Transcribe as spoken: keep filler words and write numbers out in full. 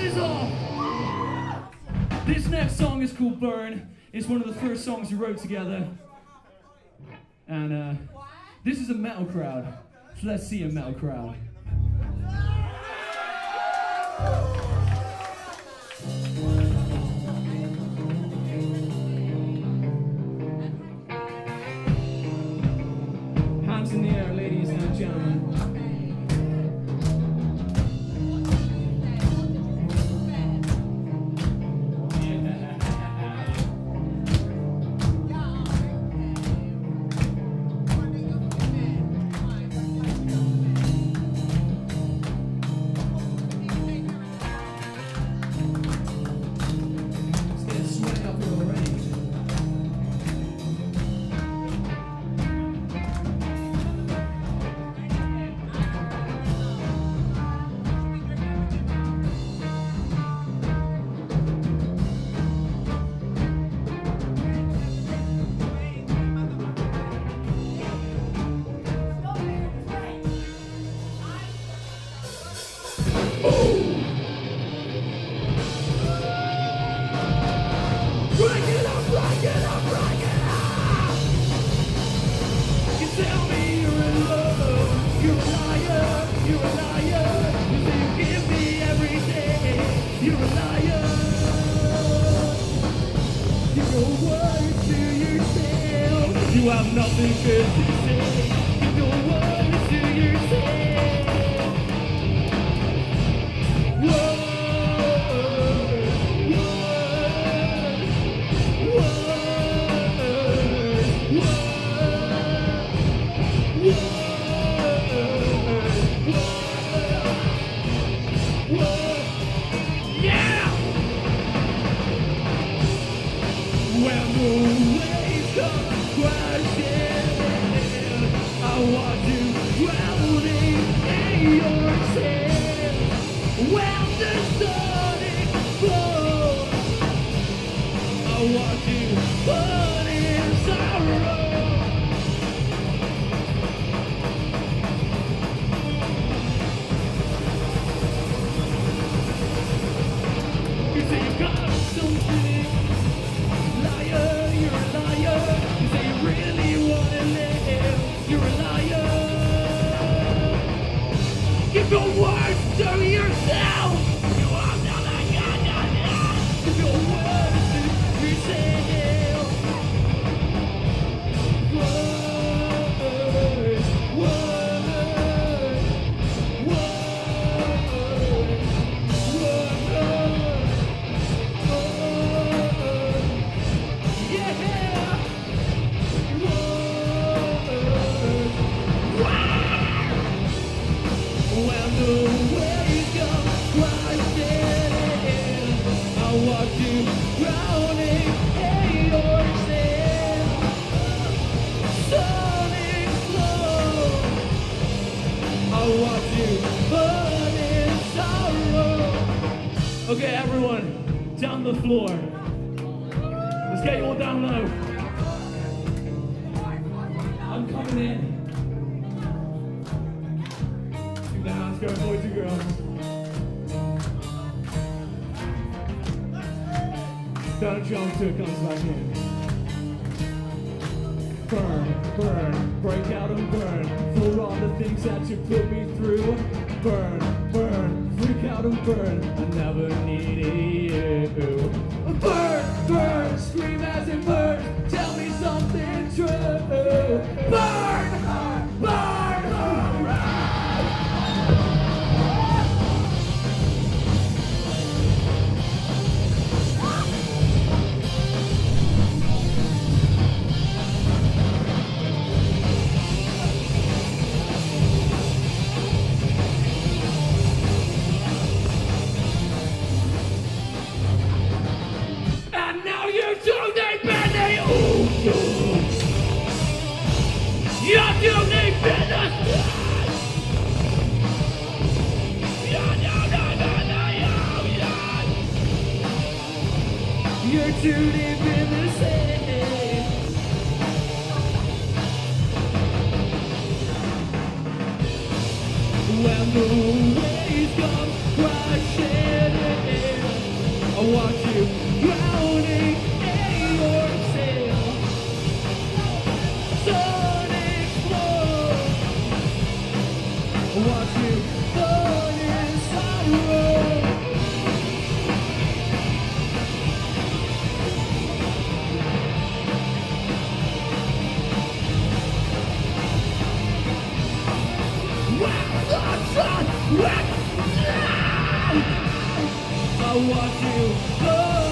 is off. This next song is called Burn. It's one of the first songs we wrote together. And uh, this is a metal crowd. So let's see a metal crowd. Hands in the air, ladies and gentlemen. You have nothing good to say. Keep your words to yourself. Words, words, words, words, words. Yeah! When the waves come crashing, I want you drowning in your sins. When the sun explodes, I want you burn in sorrow. You say you got something. Liar, you're a liar. You say you really wanna live. You're a liar. Give your words to yourself. You are not like God. Give your words to yourself. Words, words, words, words. Yeah! When the waves come crashing, I watch you drowning in your sins. Sun explodes, I watch you burn in sorrow. Okay, everyone, down the floor. Let's get you all down low. I'm coming in. Keep the hands going, boys and girls. Don't jump till it comes back in. Burn, burn, break out and burn. For all the things that you put me through. Burn, burn, freak out and burn. I never needed you. Burn, burn, scream as it burns. Tell me something true. Burn, burn, burn. And now you're too deep in the ocean. You're too deep in the sky. You're too deep in the ocean. You're too deep in the sea. When the waves come crashing in, watch you drowning in yourself. Sonic flow. Watch you burn in sorrow. I watch you burn.